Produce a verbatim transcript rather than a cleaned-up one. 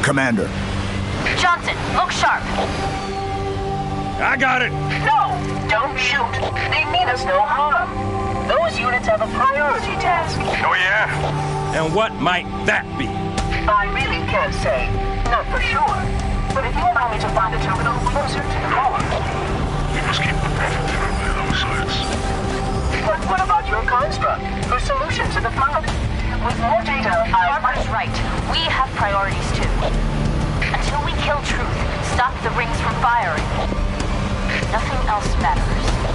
Commander. Johnson, look sharp. I got it. No, don't shoot. They mean us no harm. Those units have a priority task. Oh, yeah? And what might that be? I really can't say. Not for sure. But if you allow me to find a terminal closer to the core. We must keep prepared by those sides. But what about your construct? Your solution to the problem? With more data, I... Barbara's right. We have priorities too. Until we kill Truth, stop the rings from firing, nothing else matters.